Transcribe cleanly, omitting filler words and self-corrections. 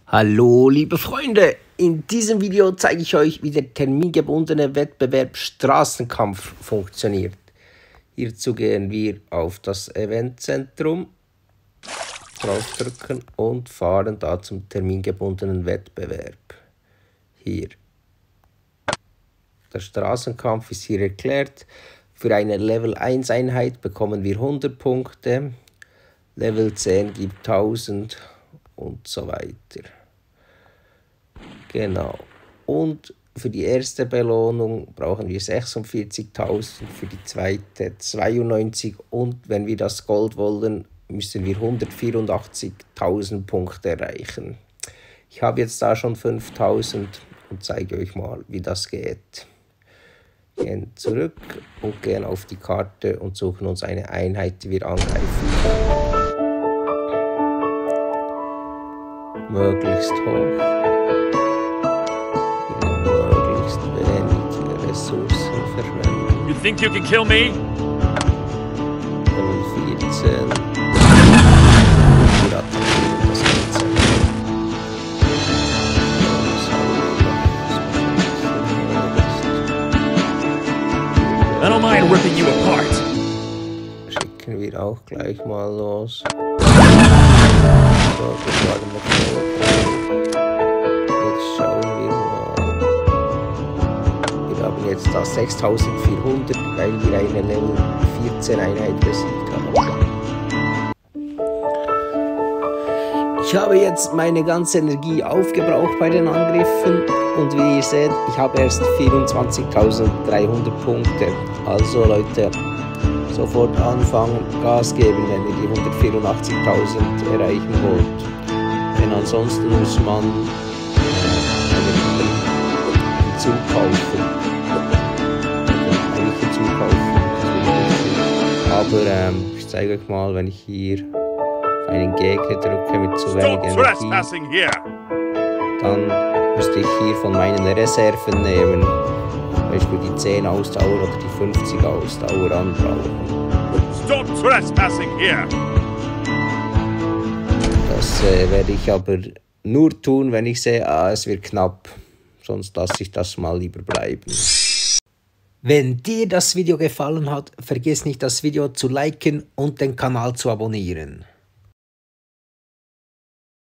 Hallo liebe Freunde, in diesem Video zeige ich euch, wie der termingebundene Wettbewerb Straßenkampf funktioniert. Hierzu gehen wir auf das Eventzentrum, draufdrücken und fahren da zum termingebundenen Wettbewerb. Hier. Der Straßenkampf ist hier erklärt. Für eine Level 1 Einheit bekommen wir 100 Punkte, Level 10 gibt 1000 und so weiter. Genau. Und für die erste Belohnung brauchen wir 46.000, für die zweite 92 und wenn wir das Gold wollen, müssen wir 184.000 Punkte erreichen. Ich habe jetzt da schon 5.000 und zeige euch mal, wie das geht. Gehen zurück und gehen auf die Karte und suchen uns eine Einheit, die wir angreifen können. Möglichst hoch. Möglichst wenig Ressourcen verschwenden. You think you can kill me? Level 14. Wir attackieren das Ganze. I don't mind ripping you apart. Schicken wir auch gleich mal los. So, das war jetzt schauen wir mal. Wir haben jetzt da 6400, weil wir eine Level 14 Einheit besiegt haben. Ich habe jetzt meine ganze Energie aufgebraucht bei den Angriffen und wie ihr seht, ich habe erst 24.300 Punkte. Also Leute, sofort anfangen, Gas geben, wenn ihr die 184.000 erreichen wollt. Denn ansonsten muss man einen Zug kaufen. Eigentlich Zug kaufen. Aber ich zeige euch mal, wenn ich hier auf einen Gegner drücke mit zu wenig Energie, dann müsste ich hier von meinen Reserven nehmen. Zum Beispiel die 10 Ausdauer oder die 50 Ausdauer anbrauchen. Stop trespassing here. Das werde ich aber nur tun, wenn ich sehe, es wird knapp. Sonst lasse ich das mal lieber bleiben. Wenn dir das Video gefallen hat, vergiss nicht das Video zu liken und den Kanal zu abonnieren.